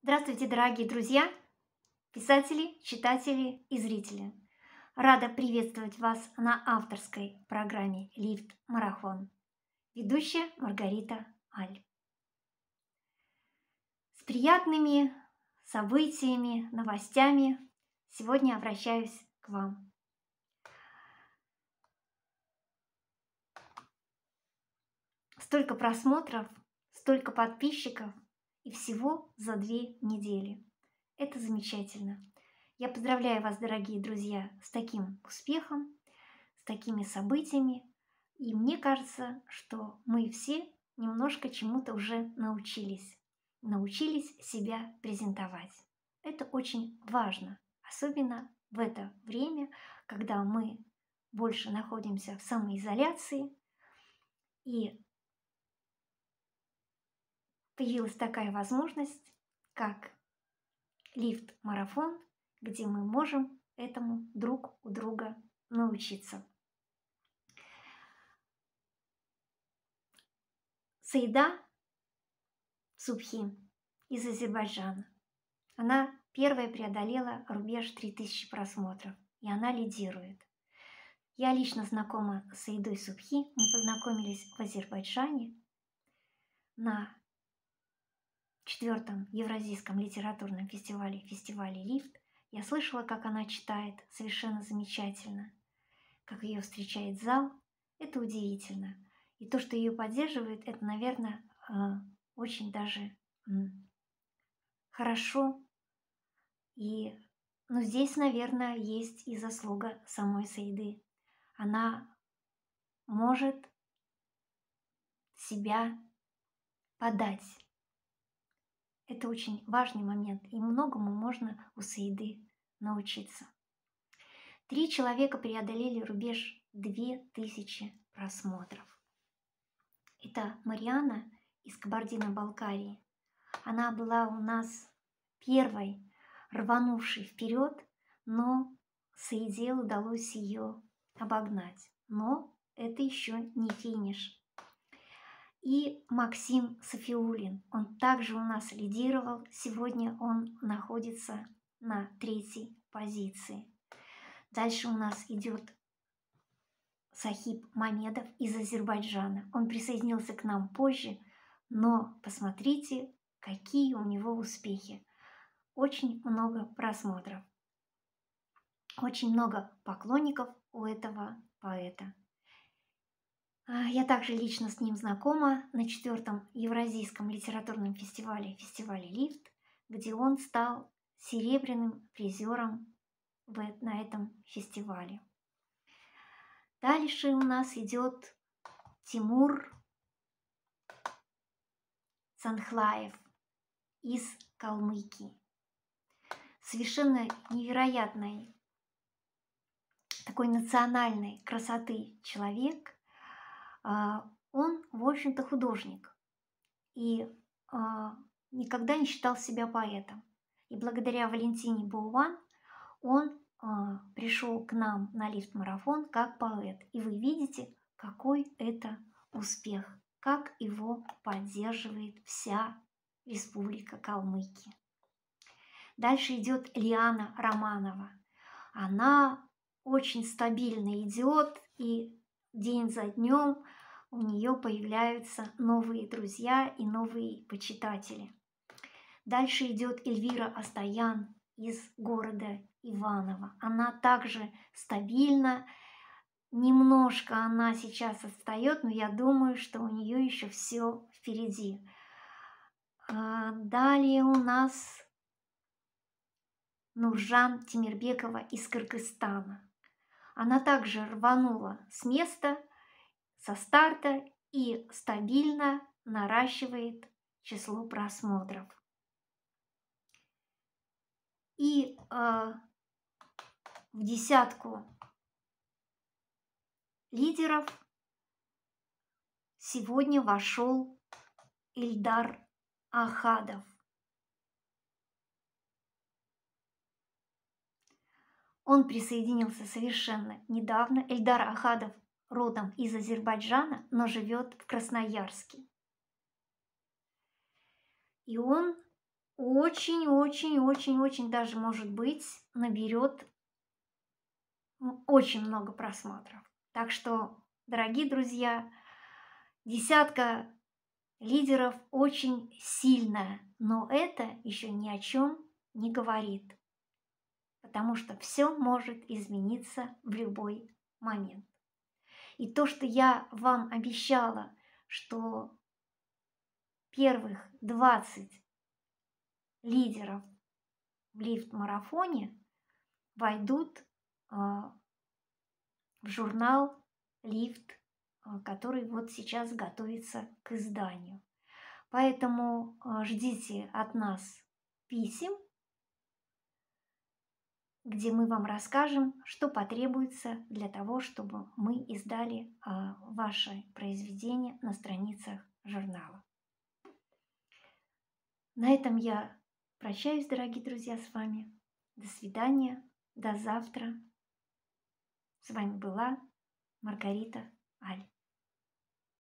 Здравствуйте, дорогие друзья, писатели, читатели и зрители. Рада приветствовать вас на авторской программе «Лифт-марафон». Ведущая Маргарита Аль. С приятными событиями, новостями сегодня обращаюсь к вам. Столько просмотров, столько подписчиков и всего за 2 недели. Это замечательно. Я поздравляю вас, дорогие друзья, с таким успехом, с такими событиями. И мне кажется, что мы все немножко чему-то уже научились. Научились себя презентовать. Это очень важно, особенно в это время, когда мы больше находимся в самоизоляции. И появилась такая возможность, как лифт-марафон, где мы можем этому друг у друга научиться. Саида Субхи из Азербайджана. Она первая преодолела рубеж 3000 просмотров, и она лидирует. Я лично знакома с Саидой Субхи. Мы познакомились в Азербайджане на 4-м Евразийском литературном фестивале «Лифт». Я слышала, как она читает совершенно замечательно, как ее встречает зал. Это удивительно. И то, что ее поддерживает, это, наверное, очень даже хорошо. Но здесь, наверное, есть и заслуга самой Саиды. Она может себя подать. Это очень важный момент, и многому можно у Саиды научиться. 3 человека преодолели рубеж 2000 просмотров. Это Мариана из Кабардино-Балкарии. Она была у нас первой, рванувшей вперед, но Саиде удалось ее обогнать. Но это еще не финиш. И Максим Софиулин, он также у нас лидировал. Сегодня он находится на 3-й позиции. Дальше у нас идет Сахиб Мамедов из Азербайджана. Он присоединился к нам позже, но посмотрите, какие у него успехи. Очень много просмотров. Очень много поклонников у этого поэта. Я также лично с ним знакома на 4-м Евразийском литературном фестивале «Лифт», где он стал серебряным призером на этом фестивале. Дальше у нас идет Тимур Санхлаев из Калмыкии. Совершенно невероятной такой национальной красоты человек. Он, в общем-то, художник и никогда не считал себя поэтом. И благодаря Валентине Бауван он пришел к нам на лифт-марафон как поэт. И вы видите, какой это успех, как его поддерживает вся Республика Калмыкия. Дальше идет Лиана Романова. Она очень стабильно идет, и день за днем у нее появляются новые друзья и новые почитатели. Дальше идет Эльвира Астоян из города Иваново. Она также стабильна. Немножко она сейчас отстает, но я думаю, что у нее еще все впереди. Далее у нас Нуржан Тимирбекова из Кыргызстана. Она также рванула с места, со старта и стабильно наращивает число просмотров. И в десятку лидеров сегодня вошел Ильдар Ахадов. Он присоединился совершенно недавно. Ильдар Ахадов родом из Азербайджана, но живет в Красноярске. И он очень-очень-очень-очень даже, может быть, наберет очень много просмотров. Так что, дорогие друзья, десятка лидеров очень сильная, но это еще ни о чем не говорит, потому что все может измениться в любой момент. И то, что я вам обещала, что первых 20 лидеров в лифт-марафоне войдут в журнал «Лифт», который вот сейчас готовится к изданию. Поэтому ждите от нас писем, где мы вам расскажем, что потребуется для того, чтобы мы издали ваше произведение на страницах журнала. На этом я прощаюсь, дорогие друзья, с вами. До свидания, до завтра. С вами была Маргарита Аль.